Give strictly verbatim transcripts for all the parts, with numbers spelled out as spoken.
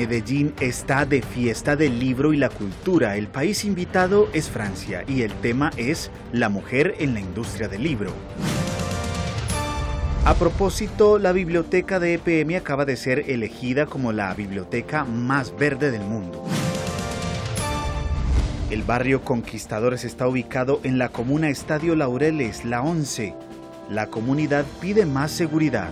Medellín está de fiesta del libro y la cultura. El país invitado es Francia y el tema es la mujer en la industria del libro. A propósito, la biblioteca de E P M acaba de ser elegida como la biblioteca más verde del mundo. El barrio Conquistadores está ubicado en la comuna Estadio Laureles, la once. La comunidad pide más seguridad.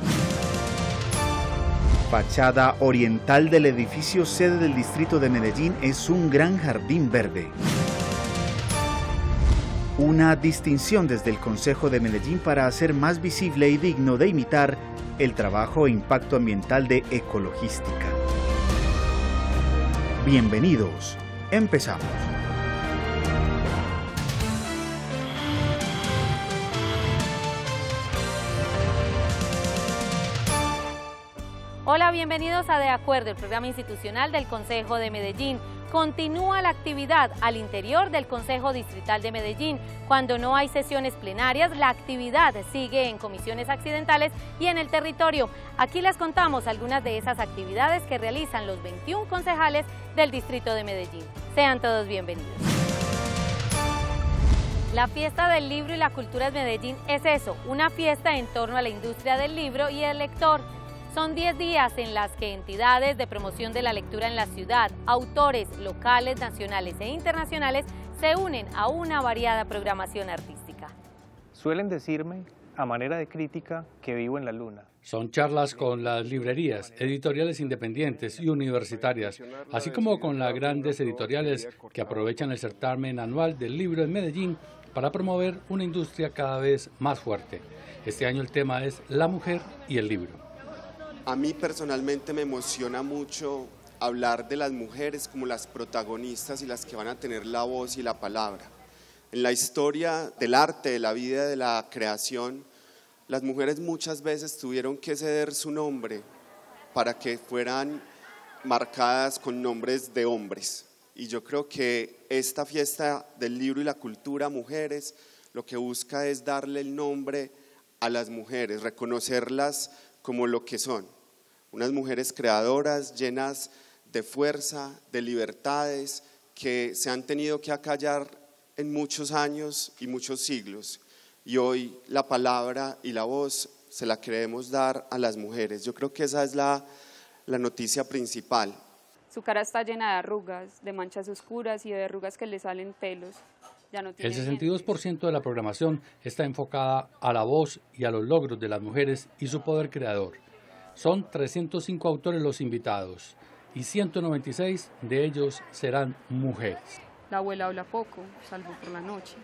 Fachada oriental del edificio sede del distrito de Medellín es un gran jardín verde. Una distinción desde el Consejo de Medellín para hacer más visible y digno de imitar el trabajo e impacto ambiental de Ecologística. Bienvenidos, empezamos. Hola, bienvenidos a De Acuerdo, el programa institucional del Consejo de Medellín. Continúa la actividad al interior del Consejo Distrital de Medellín. Cuando no hay sesiones plenarias, la actividad sigue en comisiones accidentales y en el territorio. Aquí les contamos algunas de esas actividades que realizan los veintiún concejales del Distrito de Medellín. Sean todos bienvenidos. La fiesta del libro y la cultura de Medellín es eso, una fiesta en torno a la industria del libro y el lector. Son diez días en las que entidades de promoción de la lectura en la ciudad, autores locales, nacionales e internacionales se unen a una variada programación artística. Suelen decirme, a manera de crítica, que vivo en la luna. Son charlas con las librerías, editoriales independientes y universitarias, así como con las grandes editoriales que aprovechan el certamen anual del libro en Medellín para promover una industria cada vez más fuerte. Este año el tema es la mujer y el libro. A mí personalmente me emociona mucho hablar de las mujeres como las protagonistas y las que van a tener la voz y la palabra. En la historia del arte, de la vida, de la creación, las mujeres muchas veces tuvieron que ceder su nombre para que fueran marcadas con nombres de hombres. Y yo creo que esta fiesta del libro y la cultura mujeres lo que busca es darle el nombre a las mujeres, reconocerlas como lo que son, unas mujeres creadoras llenas de fuerza, de libertades, que se han tenido que acallar en muchos años y muchos siglos. Y hoy la palabra y la voz se la queremos dar a las mujeres. Yo creo que esa es la, la noticia principal. Su cara está llena de arrugas, de manchas oscuras y de arrugas que le salen pelos. Ya no tiene El sesenta y dos por ciento de la programación está enfocada a la voz y a los logros de las mujeres y su poder creador. Son trescientos cinco autores los invitados y ciento noventa y seis de ellos serán mujeres. La abuela habla poco, salvo por la noche.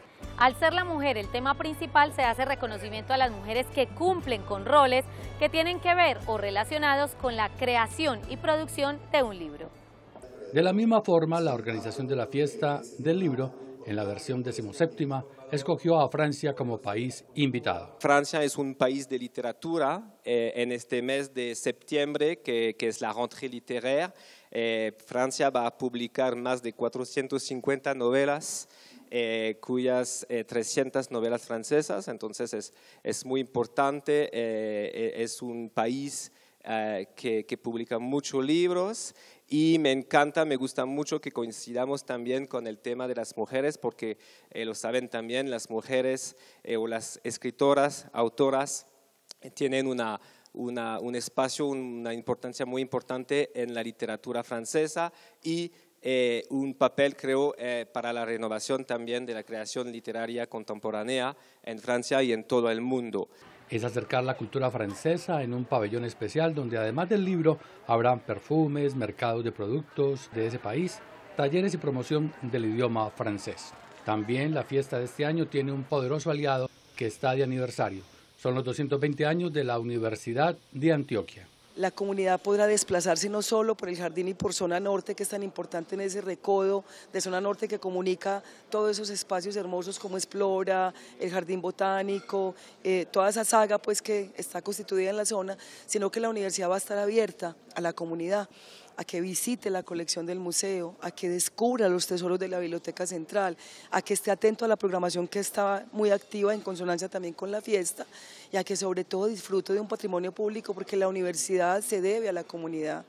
Al ser la mujer el tema principal, se hace reconocimiento a las mujeres que cumplen con roles que tienen que ver o relacionados con la creación y producción de un libro. De la misma forma, la organización de la fiesta del libro en la versión decimoséptima, escogió a Francia como país invitado. Francia es un país de literatura eh, en este mes de septiembre, que, que es la rentrée littéraire. Eh, Francia va a publicar más de cuatrocientas cincuenta novelas, eh, cuyas eh, trescientas novelas francesas, entonces es, es muy importante, eh, es un país eh, que, que publica muchos libros. Y me encanta, me gusta mucho que coincidamos también con el tema de las mujeres, porque eh, lo saben también, las mujeres eh, o las escritoras, autoras, eh, tienen una, una, un espacio, una importancia muy importante en la literatura francesa y eh, un papel, creo, eh, para la renovación también de la creación literaria contemporánea en Francia y en todo el mundo. Es acercar la cultura francesa en un pabellón especial donde además del libro habrán perfumes, mercados de productos de ese país, talleres y promoción del idioma francés. También la fiesta de este año tiene un poderoso aliado que está de aniversario. Son los doscientos veinte años de la Universidad de Antioquia. La comunidad podrá desplazarse no solo por el jardín y por zona norte, que es tan importante en ese recodo de zona norte que comunica todos esos espacios hermosos como Explora, el jardín botánico, eh, toda esa saga pues que está constituida en la zona, sino que la universidad va a estar abierta a la comunidad, a que visite la colección del museo, a que descubra los tesoros de la Biblioteca Central, a que esté atento a la programación que está muy activa en consonancia también con la fiesta y a que sobre todo disfrute de un patrimonio público, porque la universidad se debe a la comunidad.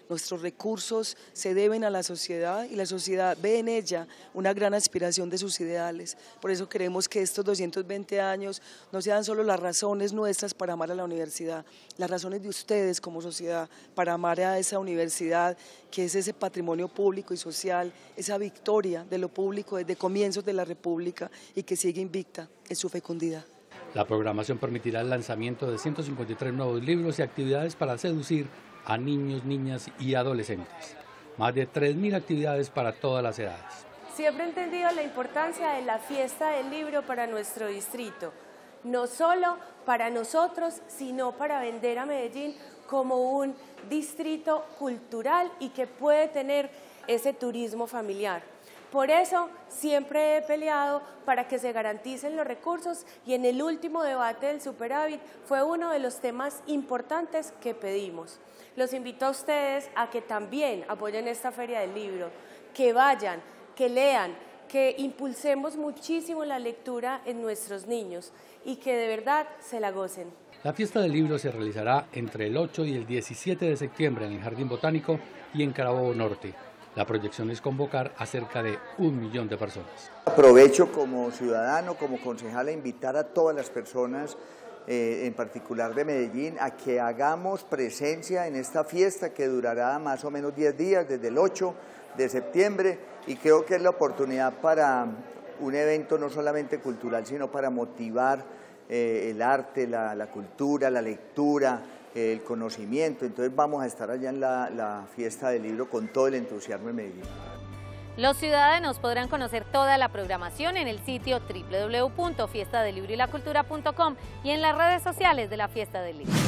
Nuestros recursos se deben a la sociedad y la sociedad ve en ella una gran aspiración de sus ideales. Por eso queremos que estos doscientos veinte años no sean solo las razones nuestras para amar a la universidad, las razones de ustedes como sociedad para amar a esa universidad, que es ese patrimonio público y social, esa victoria de lo público desde comienzos de la República y que sigue invicta en su fecundidad. La programación permitirá el lanzamiento de ciento cincuenta y tres nuevos libros y actividades para seducir a niños, niñas y adolescentes. Más de tres mil actividades para todas las edades. Siempre he entendido la importancia de la fiesta del libro para nuestro distrito, no solo para nosotros, sino para vender a Medellín como un distrito cultural y que puede tener ese turismo familiar. Por eso siempre he peleado para que se garanticen los recursos y en el último debate del superávit fue uno de los temas importantes que pedimos. Los invito a ustedes a que también apoyen esta Feria del Libro, que vayan, que lean, que impulsemos muchísimo la lectura en nuestros niños y que de verdad se la gocen. La fiesta del libro se realizará entre el ocho y el diecisiete de septiembre en el Jardín Botánico y en Carabobo Norte. La proyección es convocar a cerca de un millón de personas. Aprovecho como ciudadano, como concejal, a invitar a todas las personas, eh, en particular de Medellín, a que hagamos presencia en esta fiesta que durará más o menos diez días, desde el ocho de septiembre, y creo que es la oportunidad para un evento no solamente cultural, sino para motivar eh, el arte, la, la cultura, la lectura, el conocimiento. Entonces vamos a estar allá en la, la fiesta del libro con todo el entusiasmo en Medellín. Los ciudadanos podrán conocer toda la programación en el sitio doble u doble u doble u punto fiesta del libro y la cultura punto com y en las redes sociales de la Fiesta del Libro.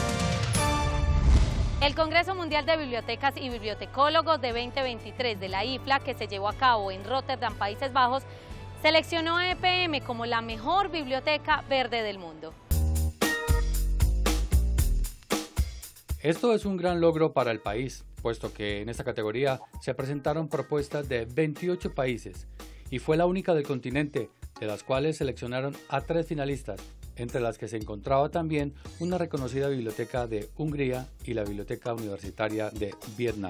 El Congreso Mundial de Bibliotecas y Bibliotecólogos de veinte veintitrés de la I F L A, que se llevó a cabo en Rotterdam, Países Bajos, seleccionó a E P M como la mejor biblioteca verde del mundo. Esto es un gran logro para el país, puesto que en esta categoría se presentaron propuestas de veintiocho países y fue la única del continente, de las cuales seleccionaron a tres finalistas, entre las que se encontraba también una reconocida biblioteca de Hungría y la Biblioteca Universitaria de Vietnam.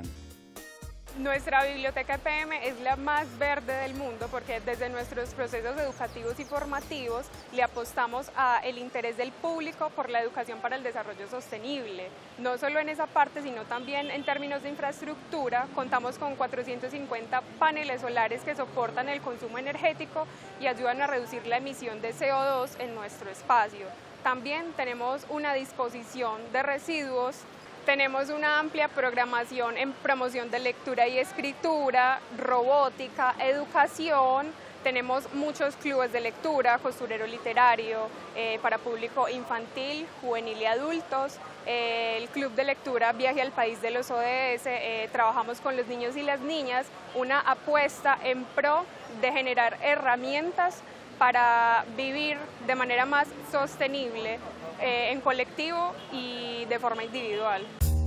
Nuestra biblioteca E P M es la más verde del mundo porque desde nuestros procesos educativos y formativos le apostamos al interés del público por la educación para el desarrollo sostenible. No solo en esa parte, sino también en términos de infraestructura, contamos con cuatrocientos cincuenta paneles solares que soportan el consumo energético y ayudan a reducir la emisión de C O dos en nuestro espacio. También tenemos una disposición de residuos. Tenemos una amplia programación en promoción de lectura y escritura, robótica, educación. Tenemos muchos clubes de lectura, costurero literario, eh, para público infantil, juvenil y adultos. Eh, el club de lectura Viaje al País de los O D S, eh, trabajamos con los niños y las niñas, una apuesta en pro de generar herramientas para vivir de manera más sostenible, Eh, en colectivo y de forma individual.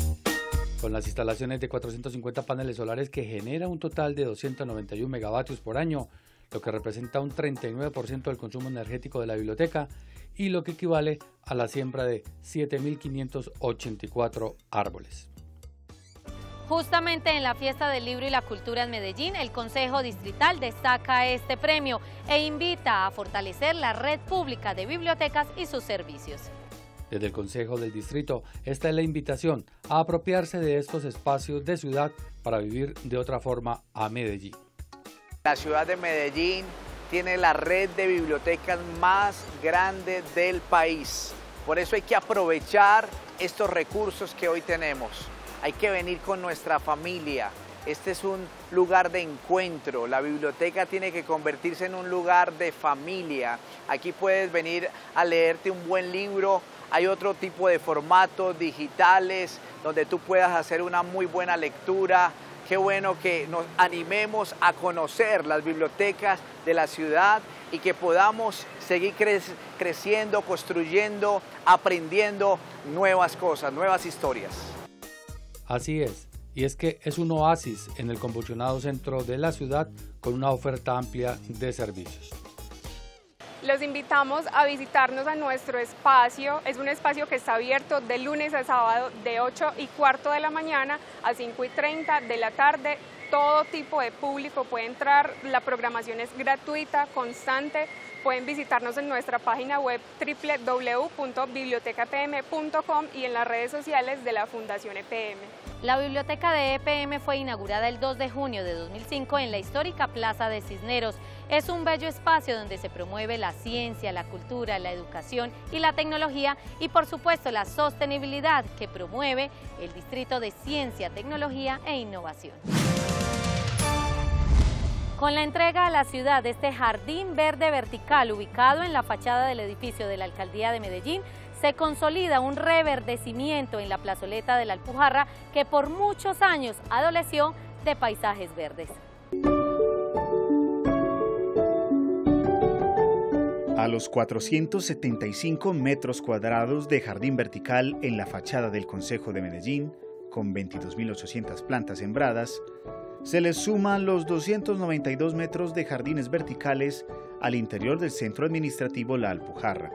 Con las instalaciones de cuatrocientos cincuenta paneles solares que genera un total de doscientos noventa y uno megavatios por año, lo que representa un treinta y nueve por ciento del consumo energético de la biblioteca y lo que equivale a la siembra de siete mil quinientos ochenta y cuatro árboles. Justamente en la Fiesta del Libro y la Cultura en Medellín, el Consejo Distrital destaca este premio e invita a fortalecer la red pública de bibliotecas y sus servicios. Desde el Consejo del Distrito, esta es la invitación a apropiarse de estos espacios de ciudad para vivir de otra forma a Medellín. La ciudad de Medellín tiene la red de bibliotecas más grande del país. Por eso hay que aprovechar estos recursos que hoy tenemos. Hay que venir con nuestra familia. Este es un lugar de encuentro. La biblioteca tiene que convertirse en un lugar de familia. Aquí puedes venir a leerte un buen libro. Hay otro tipo de formatos digitales donde tú puedas hacer una muy buena lectura. Qué bueno que nos animemos a conocer las bibliotecas de la ciudad y que podamos seguir cre- creciendo, construyendo, aprendiendo nuevas cosas, nuevas historias. Así es, y es que es un oasis en el convulsionado centro de la ciudad con una oferta amplia de servicios. Los invitamos a visitarnos a nuestro espacio. Es un espacio que está abierto de lunes a sábado de ocho y cuarto de la mañana a cinco y treinta de la tarde. Todo tipo de público puede entrar, la programación es gratuita, constante. Pueden visitarnos en nuestra página web doble u doble u doble u punto biblioteca e p m punto com y en las redes sociales de la Fundación E P M. La biblioteca de E P M fue inaugurada el dos de junio de dos mil cinco en la histórica Plaza de Cisneros. Es un bello espacio donde se promueve la ciencia, la cultura, la educación y la tecnología y por supuesto la sostenibilidad que promueve el Distrito de Ciencia, Tecnología e Innovación. Con la entrega a la ciudad de este jardín verde vertical ubicado en la fachada del edificio de la Alcaldía de Medellín, se consolida un reverdecimiento en la plazoleta de la Alpujarra que por muchos años adoleció de paisajes verdes. A los cuatrocientos setenta y cinco metros cuadrados de jardín vertical en la fachada del Concejo de Medellín, con veintidós mil ochocientas plantas sembradas, se les suman los doscientos noventa y dos metros de jardines verticales al interior del centro administrativo La Alpujarra.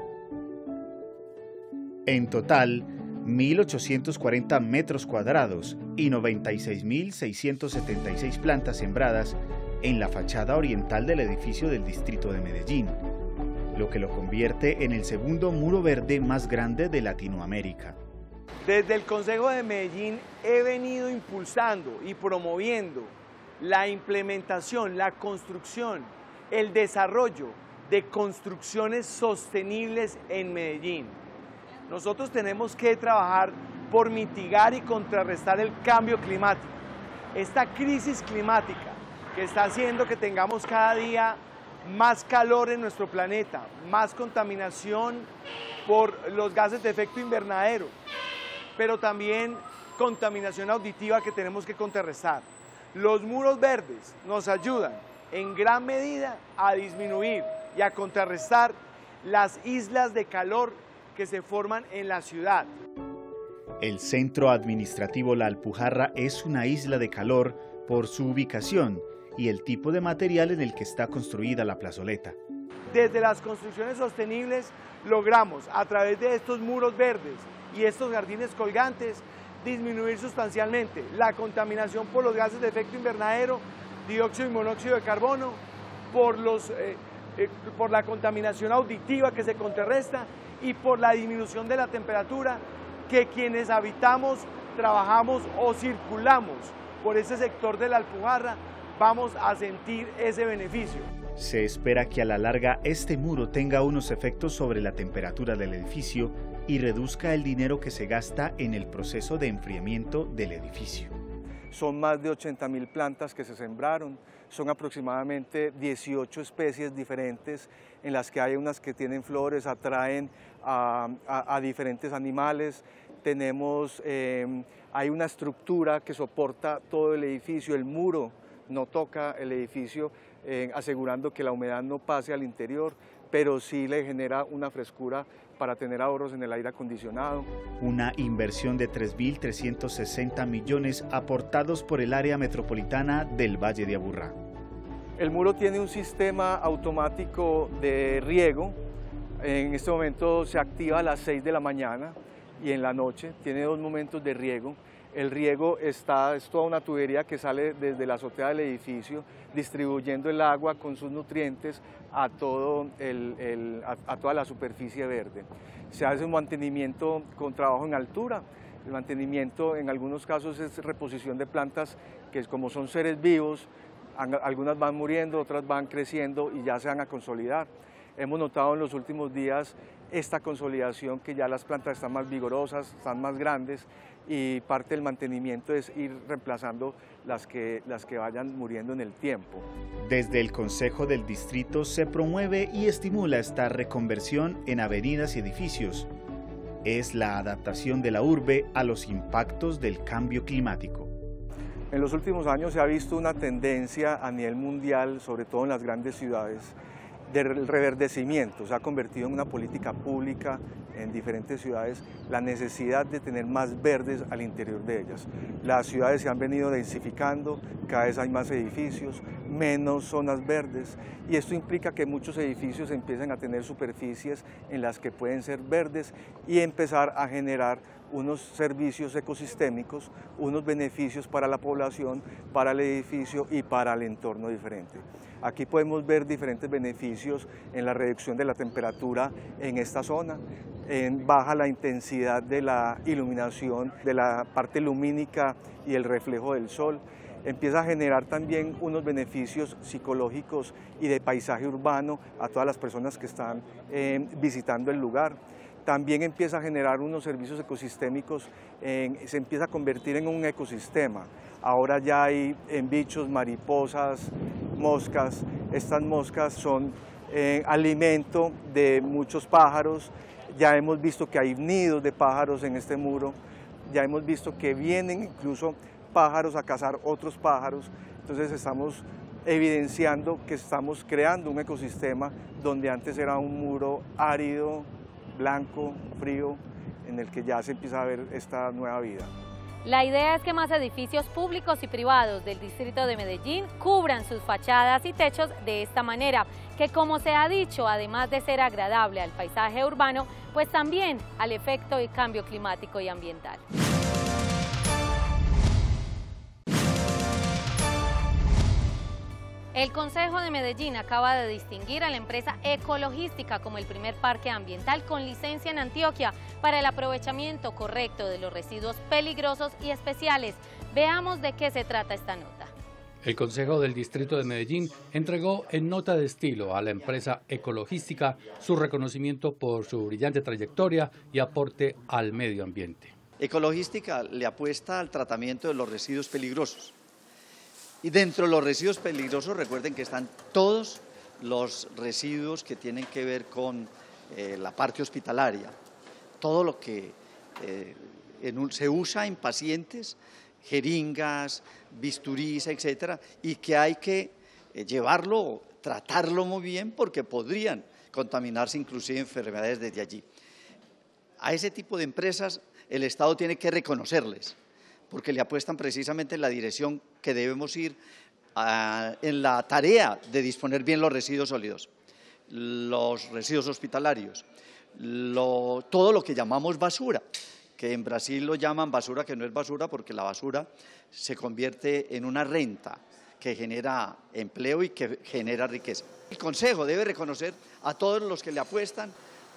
En total, mil ochocientos cuarenta metros cuadrados y noventa y seis mil seiscientas setenta y seis plantas sembradas en la fachada oriental del edificio del Distrito de Medellín, lo que lo convierte en el segundo muro verde más grande de Latinoamérica. Desde el Concejo de Medellín he venido impulsando y promoviendo la implementación, la construcción, el desarrollo de construcciones sostenibles en Medellín. Nosotros tenemos que trabajar por mitigar y contrarrestar el cambio climático. Esta crisis climática que está haciendo que tengamos cada día más calor en nuestro planeta, más contaminación por los gases de efecto invernadero, pero también contaminación auditiva que tenemos que contrarrestar. Los muros verdes nos ayudan en gran medida a disminuir y a contrarrestar las islas de calor que se forman en la ciudad. El centro administrativo La Alpujarra es una isla de calor por su ubicación y el tipo de material en el que está construida la plazoleta. Desde las construcciones sostenibles logramos, a través de estos muros verdes y estos jardines colgantes, disminuir sustancialmente la contaminación por los gases de efecto invernadero, dióxido y monóxido de carbono, por, los, eh, eh, por la contaminación auditiva que se contrarresta y por la disminución de la temperatura que quienes habitamos, trabajamos o circulamos por ese sector de la Alpujarra vamos a sentir ese beneficio. Se espera que a la larga este muro tenga unos efectos sobre la temperatura del edificio y reduzca el dinero que se gasta en el proceso de enfriamiento del edificio. Son más de ochenta mil plantas que se sembraron, son aproximadamente dieciocho especies diferentes en las que hay unas que tienen flores, atraen a, a, a diferentes animales. Tenemos, eh, hay una estructura que soporta todo el edificio, el muro no toca el edificio, eh, asegurando que la humedad no pase al interior, pero sí le genera una frescura para tener ahorros en el aire acondicionado. Una inversión de tres mil trescientos sesenta millones aportados por el área metropolitana del Valle de Aburrá. El muro tiene un sistema automático de riego. En este momento se activa a las seis de la mañana y en la noche. Tiene dos momentos de riego. El riego está, es toda una tubería que sale desde la azotea del edificio, distribuyendo el agua con sus nutrientes a, todo el, el, a, a toda la superficie verde. Se hace un mantenimiento con trabajo en altura. El mantenimiento en algunos casos es reposición de plantas que como son seres vivos, algunas van muriendo, otras van creciendo y ya se van a consolidar. Hemos notado en los últimos días esta consolidación, que ya las plantas están más vigorosas, están más grandes, y parte del mantenimiento es ir reemplazando las que, las que vayan muriendo en el tiempo. Desde el Consejo del Distrito se promueve y estimula esta reconversión en avenidas y edificios. Es la adaptación de la urbe a los impactos del cambio climático. En los últimos años se ha visto una tendencia a nivel mundial, sobre todo en las grandes ciudades, del reverdecimiento. Se ha convertido en una política pública en diferentes ciudades la necesidad de tener más verdes al interior de ellas. Las ciudades se han venido densificando, cada vez hay más edificios, menos zonas verdes, y esto implica que muchos edificios empiezan a tener superficies en las que pueden ser verdes y empezar a generar unos servicios ecosistémicos, unos beneficios para la población, para el edificio y para el entorno diferente. Aquí podemos ver diferentes beneficios en la reducción de la temperatura en esta zona, en baja la intensidad de la iluminación, de la parte lumínica y el reflejo del sol. Empieza a generar también unos beneficios psicológicos y de paisaje urbano a todas las personas que están eh, visitando el lugar. También empieza a generar unos servicios ecosistémicos, en, se empieza a convertir en un ecosistema. Ahora ya hay en bichos, mariposas, moscas. Estas moscas son eh, alimento de muchos pájaros. Ya hemos visto que hay nidos de pájaros en este muro. Ya hemos visto que vienen incluso pájaros a cazar otros pájaros. Entonces estamos evidenciando que estamos creando un ecosistema donde antes era un muro árido, blanco, frío, en el que ya se empieza a ver esta nueva vida. La idea es que más edificios públicos y privados del distrito de Medellín cubran sus fachadas y techos de esta manera, que como se ha dicho, además de ser agradable al paisaje urbano, pues también al efecto y cambio climático y ambiental. El Consejo de Medellín acaba de distinguir a la empresa Ecologística como el primer parque ambiental con licencia en Antioquia para el aprovechamiento correcto de los residuos peligrosos y especiales. Veamos de qué se trata esta nota. El Consejo del Distrito de Medellín entregó en nota de estilo a la empresa Ecologística su reconocimiento por su brillante trayectoria y aporte al medio ambiente. Ecologística le apuesta al tratamiento de los residuos peligrosos. Y dentro de los residuos peligrosos, recuerden que están todos los residuos que tienen que ver con eh, la parte hospitalaria, todo lo que eh, en un, se usa en pacientes, jeringas, bisturís, etcétera, y que hay que eh, llevarlo, tratarlo muy bien porque podrían contaminarse inclusive enfermedades desde allí. A ese tipo de empresas el Estado tiene que reconocerles, porque le apuestan precisamente en la dirección que debemos ir a, en la tarea de disponer bien los residuos sólidos, los residuos hospitalarios, lo, todo lo que llamamos basura, que en Brasil lo llaman basura que no es basura porque la basura se convierte en una renta que genera empleo y que genera riqueza. El Consejo debe reconocer a todos los que le apuestan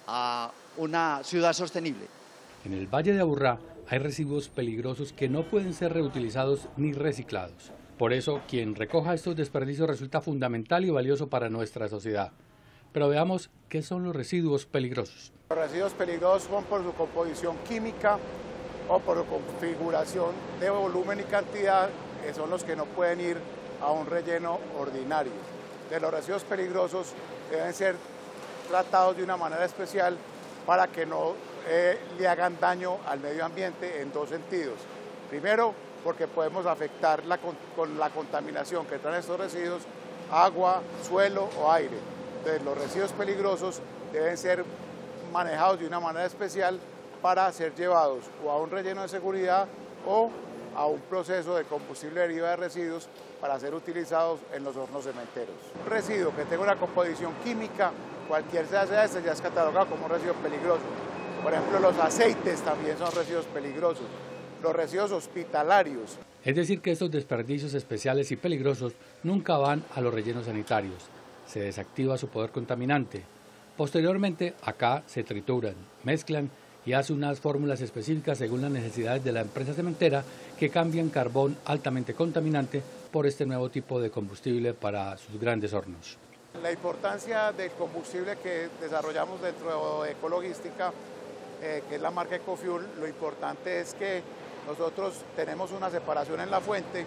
a una ciudad sostenible. En el Valle de Aburrá hay residuos peligrosos que no pueden ser reutilizados ni reciclados. Por eso, quien recoja estos desperdicios resulta fundamental y valioso para nuestra sociedad. Pero veamos qué son los residuos peligrosos. Los residuos peligrosos son por su composición química o por su configuración de volumen y cantidad, que son los que no pueden ir a un relleno ordinario. De los residuos peligrosos deben ser tratados de una manera especial para que no eh, le hagan daño al medio ambiente en dos sentidos. Primero, porque podemos afectar la, con, con la contaminación que traen estos residuos, agua, suelo o aire. Entonces, los residuos peligrosos deben ser manejados de una manera especial para ser llevados o a un relleno de seguridad o a un proceso de combustible derivado de residuos para ser utilizados en los hornos cementeros. Un residuo que tenga una composición química, cualquier sea ese, ya es catalogado como un residuo peligroso. Por ejemplo, los aceites también son residuos peligrosos, los residuos hospitalarios. Es decir, que estos desperdicios especiales y peligrosos nunca van a los rellenos sanitarios. Se desactiva su poder contaminante. Posteriormente, acá se trituran, mezclan y hacen unas fórmulas específicas según las necesidades de la empresa cementera que cambian carbón altamente contaminante por este nuevo tipo de combustible para sus grandes hornos. La importancia del combustible que desarrollamos dentro de Ecologística, eh, que es la marca Ecofuel, lo importante es que nosotros tenemos una separación en la fuente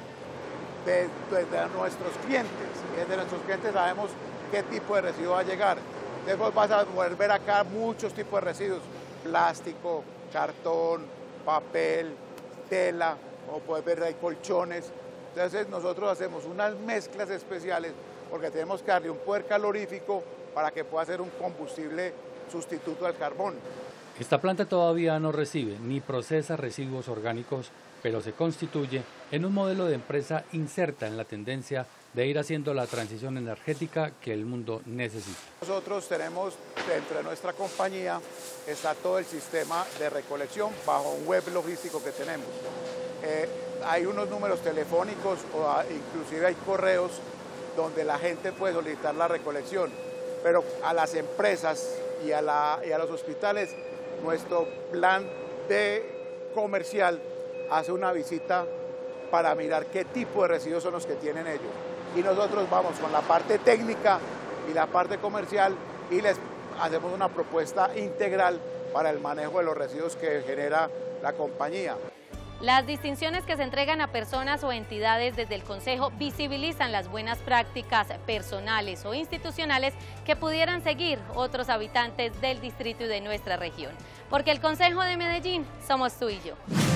de, de, de nuestros clientes. Y desde nuestros clientes sabemos qué tipo de residuo va a llegar. Después vas a poder ver acá muchos tipos de residuos: plástico, cartón, papel, tela, como puedes ver hay colchones. Entonces nosotros hacemos unas mezclas especiales porque tenemos que darle un poder calorífico para que pueda ser un combustible sustituto al carbón. Esta planta todavía no recibe ni procesa residuos orgánicos, pero se constituye en un modelo de empresa inserta en la tendencia de ir haciendo la transición energética que el mundo necesita. Nosotros tenemos dentro de nuestra compañía, está todo el sistema de recolección bajo un web logístico que tenemos. Eh, hay unos números telefónicos o a, inclusive hay correos donde la gente puede solicitar la recolección, pero a las empresas y a, la, y a los hospitales, nuestro plan de comercial hace una visita para mirar qué tipo de residuos son los que tienen ellos. Y nosotros vamos con la parte técnica y la parte comercial y les hacemos una propuesta integral para el manejo de los residuos que genera la compañía. Las distinciones que se entregan a personas o entidades desde el Consejo visibilizan las buenas prácticas personales o institucionales que pudieran seguir otros habitantes del distrito y de nuestra región. Porque el Consejo de Medellín somos tú y yo.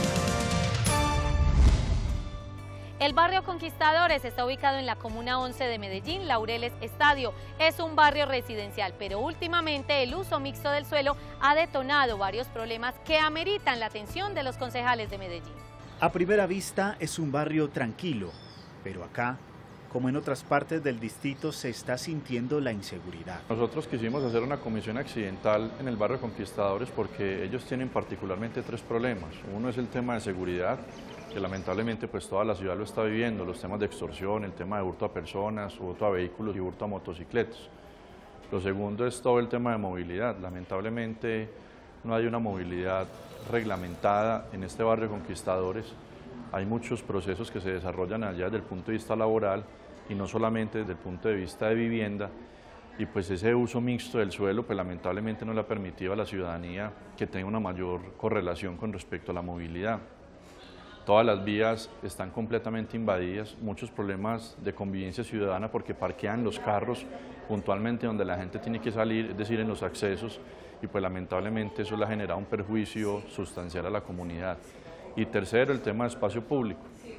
El barrio Conquistadores está ubicado en la Comuna once de Medellín, Laureles Estadio. Es un barrio residencial, pero últimamente el uso mixto del suelo ha detonado varios problemas que ameritan la atención de los concejales de Medellín. A primera vista es un barrio tranquilo, pero acá, como en otras partes del distrito, se está sintiendo la inseguridad. Nosotros quisimos hacer una comisión accidental en el barrio Conquistadores porque ellos tienen particularmente tres problemas. Uno es el tema de seguridad, que lamentablemente pues toda la ciudad lo está viviendo, los temas de extorsión, el tema de hurto a personas, hurto a vehículos y hurto a motocicletas. Lo segundo es todo el tema de movilidad. Lamentablemente no hay una movilidad reglamentada en este barrio Conquistadores. Hay muchos procesos que se desarrollan allá desde el punto de vista laboral y no solamente desde el punto de vista de vivienda. Y pues ese uso mixto del suelo pues lamentablemente no le ha permitido a la ciudadanía que tenga una mayor correlación con respecto a la movilidad. Todas las vías están completamente invadidas, muchos problemas de convivencia ciudadana porque parquean los carros puntualmente donde la gente tiene que salir, es decir, en los accesos, y pues lamentablemente eso le ha generado un perjuicio sustancial a la comunidad. Y tercero, el tema de espacio público.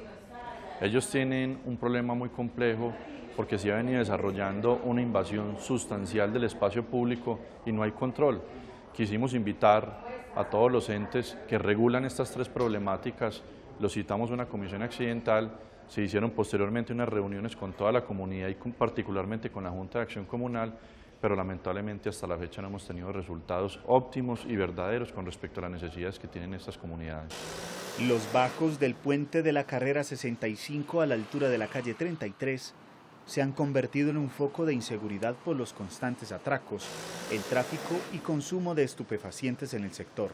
Ellos tienen un problema muy complejo porque se ha venido desarrollando una invasión sustancial del espacio público y no hay control. Quisimos invitar a todos los entes que regulan estas tres problemáticas. Los citamos a una comisión accidental, se hicieron posteriormente unas reuniones con toda la comunidad y con, particularmente con la Junta de Acción Comunal, pero lamentablemente hasta la fecha no hemos tenido resultados óptimos y verdaderos con respecto a las necesidades que tienen estas comunidades. Los bajos del puente de la carrera sesenta y cinco a la altura de la calle treinta y tres se han convertido en un foco de inseguridad por los constantes atracos, el tráfico y consumo de estupefacientes en el sector.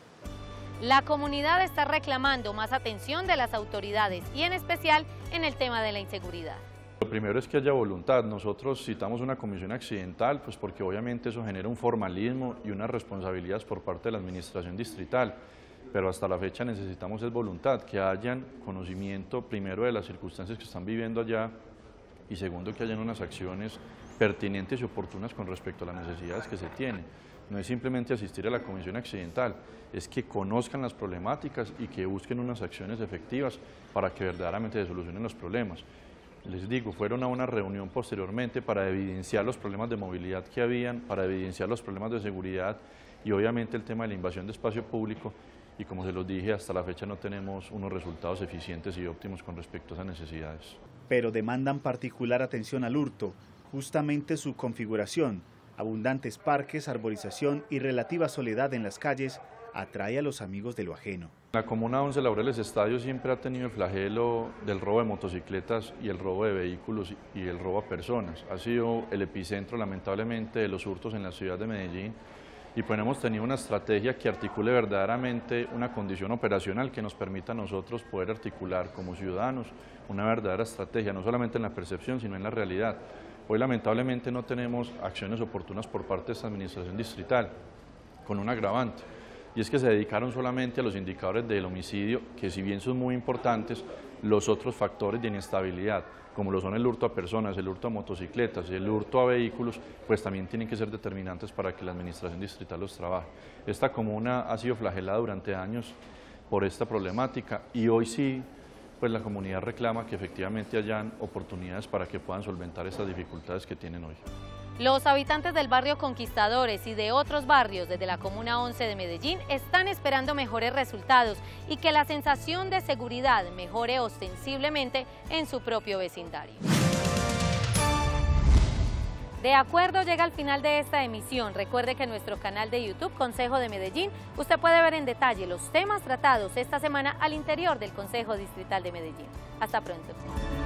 La comunidad está reclamando más atención de las autoridades y en especial en el tema de la inseguridad. Lo primero es que haya voluntad. Nosotros citamos una comisión accidental pues porque obviamente eso genera un formalismo y unas responsabilidades por parte de la administración distrital, pero hasta la fecha necesitamos es voluntad, que hayan conocimiento primero de las circunstancias que están viviendo allá y segundo que hayan unas acciones pertinentes y oportunas con respecto a las necesidades que se tienen. No es simplemente asistir a la comisión accidental, es que conozcan las problemáticas y que busquen unas acciones efectivas para que verdaderamente se solucionen los problemas. Les digo, fueron a una reunión posteriormente para evidenciar los problemas de movilidad que habían, para evidenciar los problemas de seguridad y obviamente el tema de la invasión de espacio público y como se los dije, hasta la fecha no tenemos unos resultados eficientes y óptimos con respecto a esas necesidades. Pero demandan particular atención al hurto, justamente su configuración, abundantes parques, arborización y relativa soledad en las calles atrae a los amigos de lo ajeno. La Comuna once Laureles Estadio siempre ha tenido el flagelo del robo de motocicletas y el robo de vehículos y el robo a personas. Ha sido el epicentro lamentablemente de los hurtos en la ciudad de Medellín y pues hemos tenido una estrategia que articule verdaderamente una condición operacional que nos permita a nosotros poder articular como ciudadanos una verdadera estrategia, no solamente en la percepción sino en la realidad. Hoy lamentablemente no tenemos acciones oportunas por parte de esta administración distrital, con un agravante, y es que se dedicaron solamente a los indicadores del homicidio, que si bien son muy importantes, los otros factores de inestabilidad, como lo son el hurto a personas, el hurto a motocicletas y el hurto a vehículos, pues también tienen que ser determinantes para que la administración distrital los trabaje. Esta comuna ha sido flagelada durante años por esta problemática y hoy sí, pues la comunidad reclama que efectivamente hayan oportunidades para que puedan solventar estas dificultades que tienen hoy. Los habitantes del barrio Conquistadores y de otros barrios desde la Comuna once de Medellín están esperando mejores resultados y que la sensación de seguridad mejore ostensiblemente en su propio vecindario. De acuerdo, llega al final de esta emisión. Recuerde que en nuestro canal de YouTube, Consejo de Medellín, usted puede ver en detalle los temas tratados esta semana al interior del Consejo Distrital de Medellín. Hasta pronto.